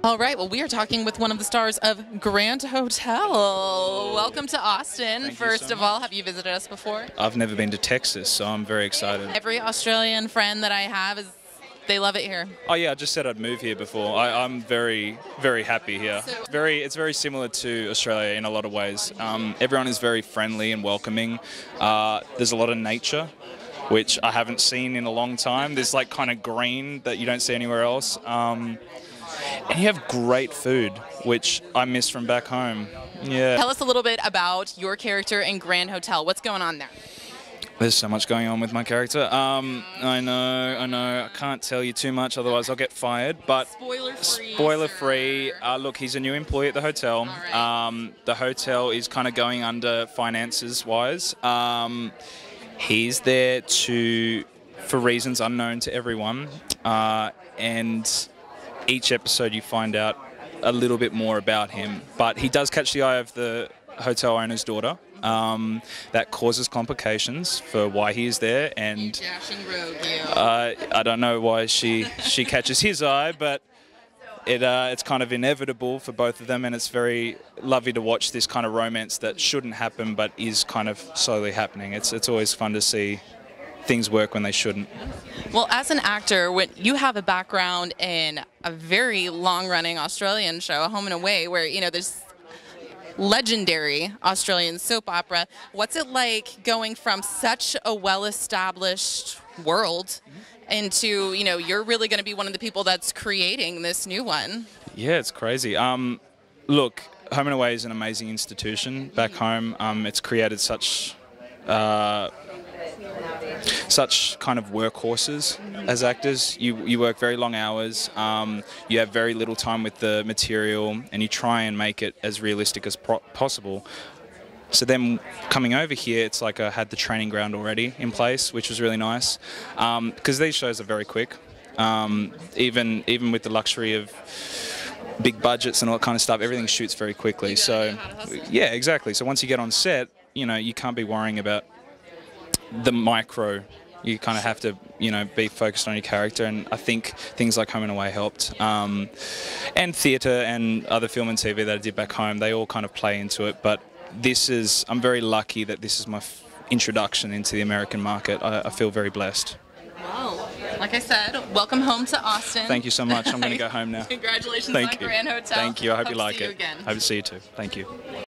All right, well, we are talking with one of the stars of Grand Hotel. Welcome to Austin. First of all, have you visited us before? I've never been to Texas, so I'm very excited. Every Australian friend that I have they love it here. Oh yeah, I just said I'd move here before. I'm very, very happy here. It's very similar to Australia in a lot of ways. Everyone is very friendly and welcoming. There's a lot of nature, which I haven't seen in a long time. There's like kind of green that you don't see anywhere else. And you have great food, which I miss from back home. Yeah. Tell us a little bit about your character in Grand Hotel. What's going on there? There's so much going on with my character. I know. I can't tell you too much, otherwise I'll get fired. But spoiler-free. Look, he's a new employee at the hotel. Right. The hotel is kind of going under finances-wise. He's there for reasons unknown to everyone, and each episode you find out a little bit more about him. But he does catch the eye of the hotel owner's daughter. That causes complications for why he is there, and I don't know why she catches his eye, but it's kind of inevitable for both of them, and it's very lovely to watch this kind of romance that shouldn't happen but is kind of slowly happening. It's always fun to see things work when they shouldn't. Well, as an actor, when you have a background in a very long-running Australian show, Home and Away, where there's legendary Australian soap opera. What's it like going from such a well-established world into, you're really going to be one of the people that's creating this new one? Yeah, it's crazy. Look, Home and Away is an amazing institution back home. It's created such kind of workhorses as actors. You work very long hours, you have very little time with the material, and you try and make it as realistic as possible. So then coming over here, it's like I had the training ground already in place, which was really nice, because these shows are very quick, even with the luxury of big budgets and all that kind of stuff, everything shoots very quickly. So yeah, exactly. So once you get on set, you can't be worrying about the micro. You kind of have to, be focused on your character, and I think things like Home and Away helped. And theatre and other film and TV that I did back home, they all kind of play into it. But I'm very lucky that this is my introduction into the American market. I feel very blessed. Wow. Like I said, welcome home to Austin. Thank you so much. I'm going to go home now. Congratulations on Grand Hotel. Thank you. I hope you like it. Again. Hope to see you too. Thank you.